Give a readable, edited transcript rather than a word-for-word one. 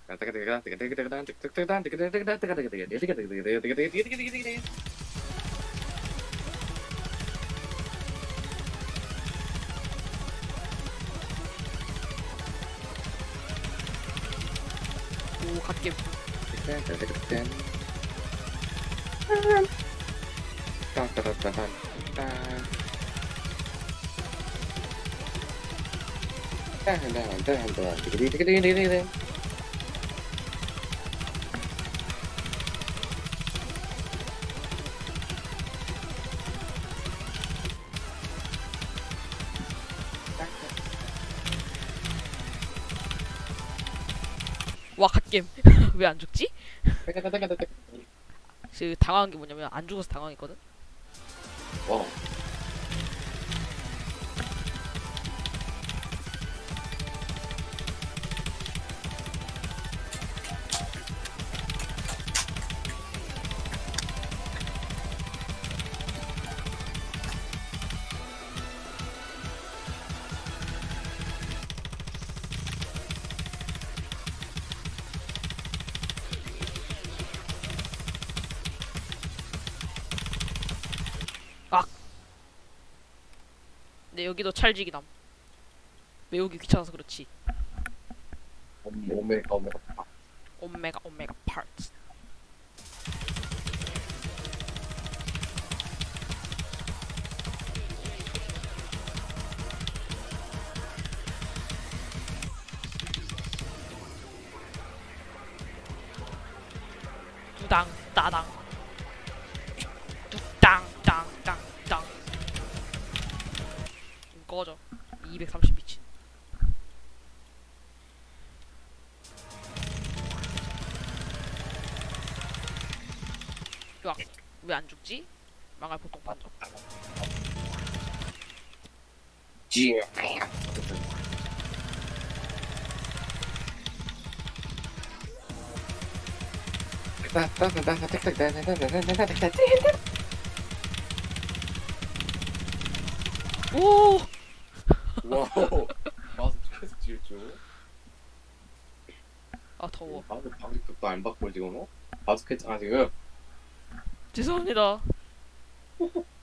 오, 갓겜. 와, 갓겜. 왜 안 죽지? 그 당황한 게 뭐냐면 안 죽어서 당황했거든. 와. 근데 여기도 찰지기남. 외우기 귀찮아서 그렇지. 오메가. 오메가 파트. 두당 따당. 뚜땅 땅땅땅. 좀 꺼져. 230 미친. 으악. 왜 안 죽지? 망할 보통 판정. 지. 오! 와우. 마우스 계속 지을 줄. 아 더워. 방직도 안 바꿔 지금. 바스켓 지금. 죄송합니다.